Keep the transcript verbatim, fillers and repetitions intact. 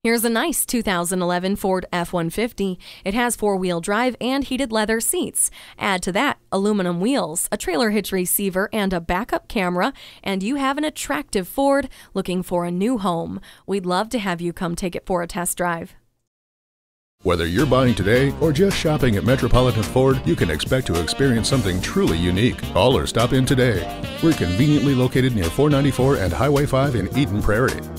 Here's a nice two thousand eleven Ford F one fifty. It has four-wheel drive and heated leather seats. Add to that aluminum wheels, a trailer hitch receiver, and a backup camera, and you have an attractive Ford looking for a new home. We'd love to have you come take it for a test drive. Whether you're buying today or just shopping at Metropolitan Ford, you can expect to experience something truly unique. Call or stop in today. We're conveniently located near four ninety-four and Highway five in Eden Prairie.